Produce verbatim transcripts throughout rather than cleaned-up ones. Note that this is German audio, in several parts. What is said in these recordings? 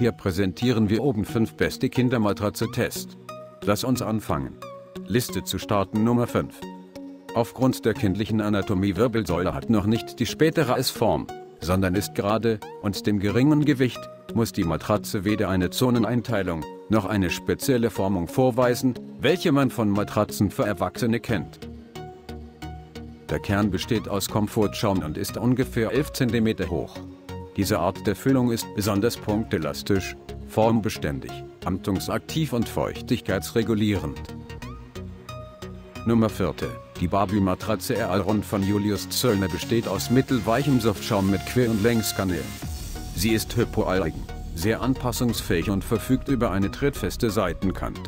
hier präsentieren wir oben fünf beste Kindermatratze-Tests. Lass uns anfangen. Liste zu starten Nummer fünf. Aufgrund der kindlichen Anatomie Wirbelsäule hat noch nicht die spätere S-Form, sondern ist gerade, und dem geringen Gewicht, muss die Matratze weder eine Zoneneinteilung, noch eine spezielle Formung vorweisen, welche man von Matratzen für Erwachsene kennt. Der Kern besteht aus Komfortschaum und ist ungefähr elf Zentimeter hoch. Diese Art der Füllung ist besonders punktelastisch, formbeständig, amtungsaktiv und feuchtigkeitsregulierend. Nummer vier. Die Barbie-Matratze R Allround von Julius Zöllner besteht aus mittelweichem Softschaum mit Quer- und Längskanälen. Sie ist hypoallergen, sehr anpassungsfähig und verfügt über eine trittfeste Seitenkante.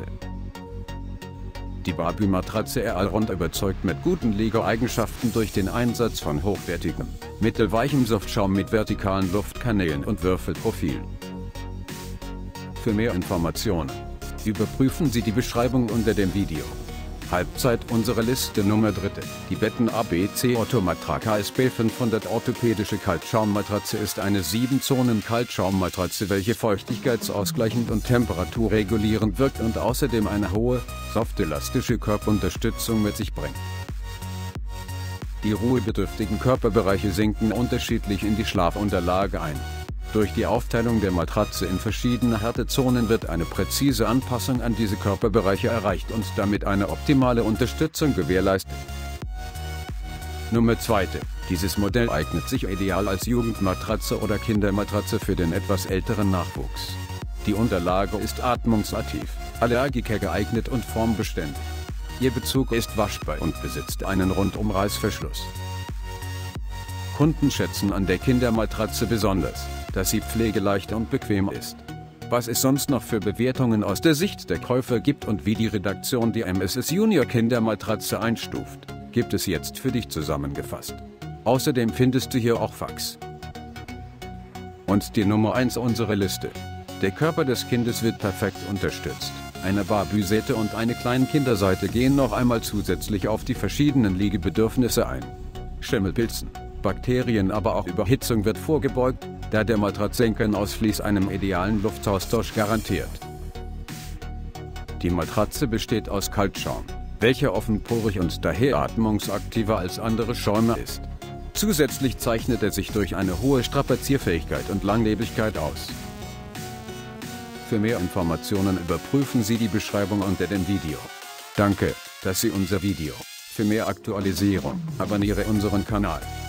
Die Barbie-Matratze R Allround überzeugt mit guten Liegeeigenschaften durch den Einsatz von hochwertigem, mittelweichem Softschaum mit vertikalen Luftkanälen und Würfelprofilen. Für mehr Informationen überprüfen Sie die Beschreibung unter dem Video. Halbzeit unserer Liste Nummer drei. Die Betten A B C Orthomatra K S B fünfhundert orthopädische Kaltschaummatratze ist eine sieben Zonen Kaltschaummatratze, welche feuchtigkeitsausgleichend und temperaturregulierend wirkt und außerdem eine hohe, softelastische Körperunterstützung mit sich bringt. Die ruhebedürftigen Körperbereiche sinken unterschiedlich in die Schlafunterlage ein. Durch die Aufteilung der Matratze in verschiedene Härtezonen wird eine präzise Anpassung an diese Körperbereiche erreicht und damit eine optimale Unterstützung gewährleistet. Nummer zwei. Dieses Modell eignet sich ideal als Jugendmatratze oder Kindermatratze für den etwas älteren Nachwuchs. Die Unterlage ist atmungsaktiv, Allergiker geeignet und formbeständig. Ihr Bezug ist waschbar und besitzt einen Rundum-Reißverschluss. Kunden schätzen an der Kindermatratze besonders, dass sie pflegeleicht und bequem ist. Was es sonst noch für Bewertungen aus der Sicht der Käufer gibt und wie die Redaktion die M S S Junior Kindermatratze einstuft, gibt es jetzt für dich zusammengefasst. Außerdem findest du hier auch Facts. Und die Nummer eins unserer Liste. Der Körper des Kindes wird perfekt unterstützt. Eine Barbie-Seite und eine Kleinkinderseite gehen noch einmal zusätzlich auf die verschiedenen Liegebedürfnisse ein. Schimmelpilzen, Bakterien, aber auch Überhitzung wird vorgebeugt, da der Matratzenkernausfließ einem idealen Luftaustausch garantiert. Die Matratze besteht aus Kaltschaum, welcher offenporig und daher atmungsaktiver als andere Schäume ist. Zusätzlich zeichnet er sich durch eine hohe Strapazierfähigkeit und Langlebigkeit aus. Für mehr Informationen überprüfen Sie die Beschreibung unter dem Video. Danke, dass Sie unser Video. Für mehr Aktualisierung abonniere unseren Kanal.